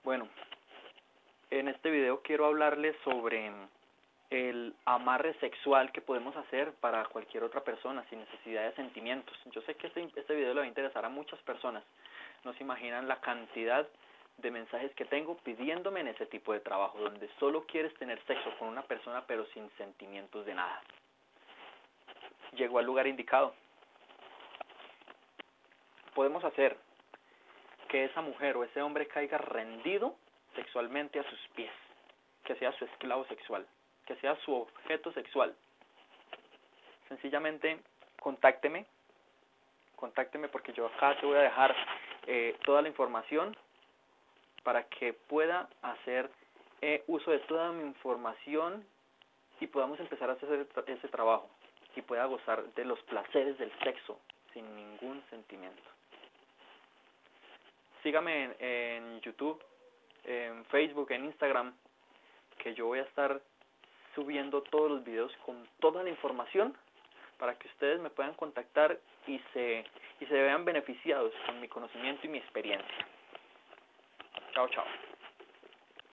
Bueno, en este video quiero hablarles sobre el amarre sexual que podemos hacer para cualquier otra persona sin necesidad de sentimientos. Yo sé que este video le va a interesar a muchas personas. No se imaginan la cantidad de mensajes que tengo pidiéndome en ese tipo de trabajo, donde solo quieres tener sexo con una persona pero sin sentimientos de nada. Llegó al lugar indicado. Podemos hacer que esa mujer o ese hombre caiga rendido sexualmente a sus pies, que sea su esclavo sexual, que sea su objeto sexual. Sencillamente contácteme porque yo acá te voy a dejar toda la información para que pueda hacer uso de toda mi información y podamos empezar a hacer ese trabajo y pueda gozar de los placeres del sexo sin ningún sentimiento. Sígame en YouTube, en Facebook, en Instagram, que yo voy a estar subiendo todos los videos con toda la información para que ustedes me puedan contactar y se vean beneficiados con mi conocimiento y mi experiencia. Chao, chao.